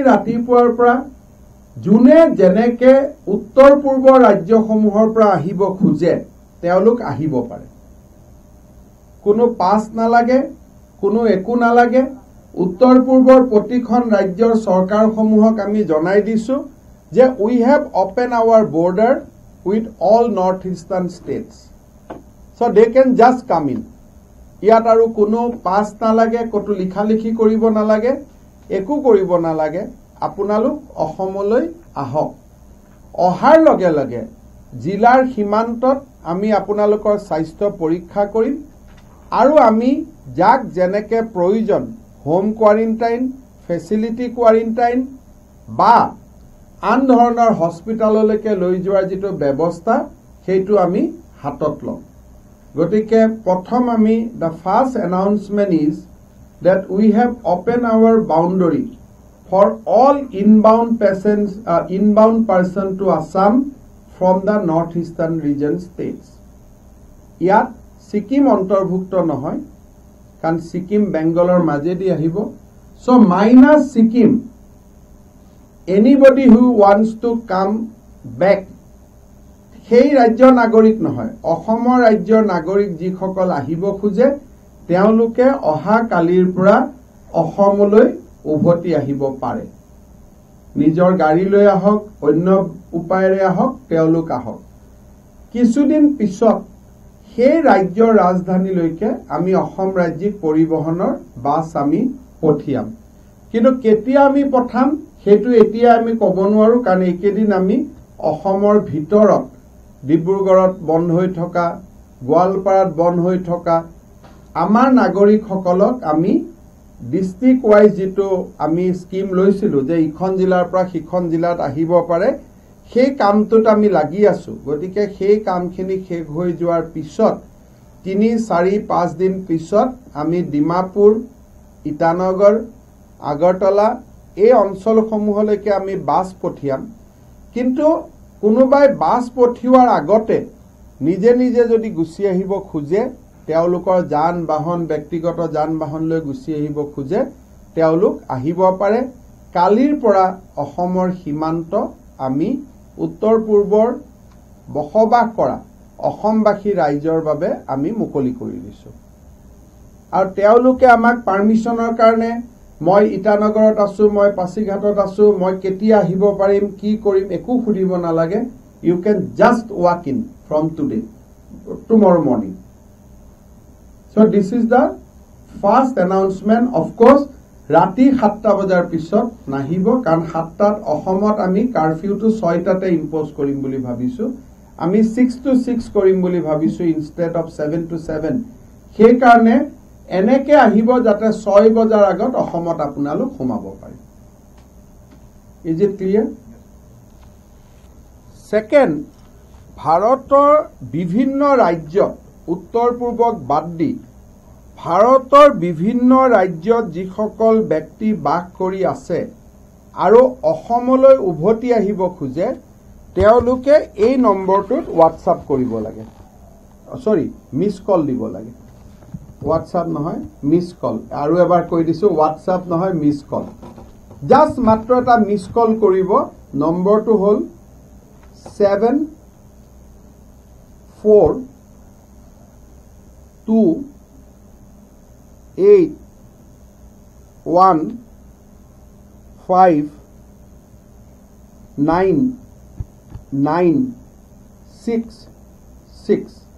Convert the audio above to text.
ৰাতিপুৱাৰ পৰা যোনে যেনেকে উত্তৰ পূৰ্ব ৰাজ্যসমূহৰ পৰা আহিব খোজে তেওঁলোক আহিব পাৰে কোনো পাছ নালাগে কোনো একো নালাগে উত্তৰ পূৰ্বৰ প্ৰতিখন ৰাজ্যৰ চৰকাৰসমূহক আমি জনাই দিছো যে we have opened our border with all northeastern states so they can just come in ইয়াত আৰু কোনো পাছ নালাগে কতো লিখালিখি কৰিব নালাগে একো কৰিব নালাগে আপোনালোক অসমলৈ আহক অহাৰ লগে লগে জিলাৰ সীমান্তত আমি আপোনালোকৰ স্বাস্থ্য পৰীক্ষা কৰিম আৰু আমি যাক যেনেকে প্ৰয়োজন হোম কোৱাৰেণ্টাইন ফেচিলিটি কোৱাৰেণ্টাইন বা আন ধৰণৰ হস্পিটাললৈকে লৈ যোৱাৰ যেটো ব্যৱস্থা সেইটো আমি হাতত লম গতিকে প্ৰথম আমি the first announcement is that we have opened our boundary for all inbound person to Assam from the northeastern region states. ইয়াত সিকিম অন্তৰ্ভুক্ত নহয় কাৰণ সিকিম বেংগলৰ মাজেদি আহিব so minus Sikkim anybody who wants to come back সেই ৰাজ্যৰ নাগৰিক নহয় অসমৰ ৰাজ্যৰ নাগৰিক যিসকল আহিব খোজে তেওঁলোকে অহা কালিৰ পৰা অসমলৈ উভতি আহিব পাৰে নিজৰ গাড়ী লৈ আহক অন্য উপায়েৰে আহক তেওঁলোক আহক কিছুদিন পিছত সেই ৰাজ্যৰ ৰাজধানীলৈকে আমি অসম ৰাজ্যিক পৰিবহনৰ বাছ আমি পঠিয়াম কিন্তু কেতিয়া আমি পঠাম হেতু এতিয়া আমি ক'ব নোৱাৰো কাৰণ একেদিন আমি অসমৰ ভিতৰত ডিব্ৰুগড়ত বন্ধ হৈ থকা গোৱালপাৰাত বন্ধ হৈ থকা আমাৰ নাগৰিকসকলক আমি ডিস্ট্ৰিক্ট ওয়াইজ যেটো আমি স্কিম লৈছিলো যে ইখন জিলাৰ পৰা সিখন জিলাত আহিব পাৰে সেই কামটোত আমি লাগি আছো গতিকে সেই কামখিনি শেষ হৈ যোৱাৰ পিছত 3-4-5 দিন পিছত আমি ডিমাপুৰ ইটানগৰ আগৰতলা এই অঞ্চলসমূহলৈকে আমি বাছ পঠিয়াম কিন্তু কোনোবাই বাছ পঠিওৱাৰ আগতে নিজে নিজে যদি গুছি আহিব খোজে তেওঁলোকৰ যান বাহন ব্যক্তিগত যান বাহন লৈ গুছি আহিব খোজে তেওঁলোক আহিব পাৰে কালিৰ পৰা অসমৰ সীমান্ত আমি উত্তৰ পূৰ্বৰ বসবাস কৰা অসমবাসী ৰাইজৰ বাবে আমি মুকলি কৰি দিছো আৰু তেওঁলোকে আমাক পাৰমিশনৰ কাৰণে মই ইটানগৰত আছো মই পাছিঘাটত আছো মই কেতিয়া আহিব পাৰিম কি কৰিম একো খুদিব নালাগে you can just walk in from today tomorrow morning so this is the first announcement of course ৰাতি 7টা বজাৰ পিছত নাহিব কাৰণ 7টাত অসমত আমি কারফিউটো 6টাতে ইম্পোজ কৰিম বুলি ভাবিছো আমি 6 to 6 কৰিম বুলি ভাবিছো instead of 7 to 7 সেই কাৰণে এনেকে আহিব যাতে 6 বজাৰ আগত অসমত আপোনালোক সোমাব পাৰে is it clear second ভাৰতৰ বিভিন্ন ৰাজ্যত উত্তৰ পূৰ্বক বাদ দি ভাৰতৰ বিভিন্ন ৰাজ্যত যিসকল ব্যক্তি বাস কৰি আছে আৰু অসমলৈ উভতি আহিব খোজে তেওঁলোকে এই নম্বৰটোত WhatsApp কৰিব লাগে সৰি মিস কল দিব লাগে WhatsApp নহয় মিস কল আৰু এবাৰ কৈ দিছো WhatsApp নহয় মিস কল জাস্ট মাত্ৰ এটা মিস কল কৰিব নম্বৰটো হল 742815996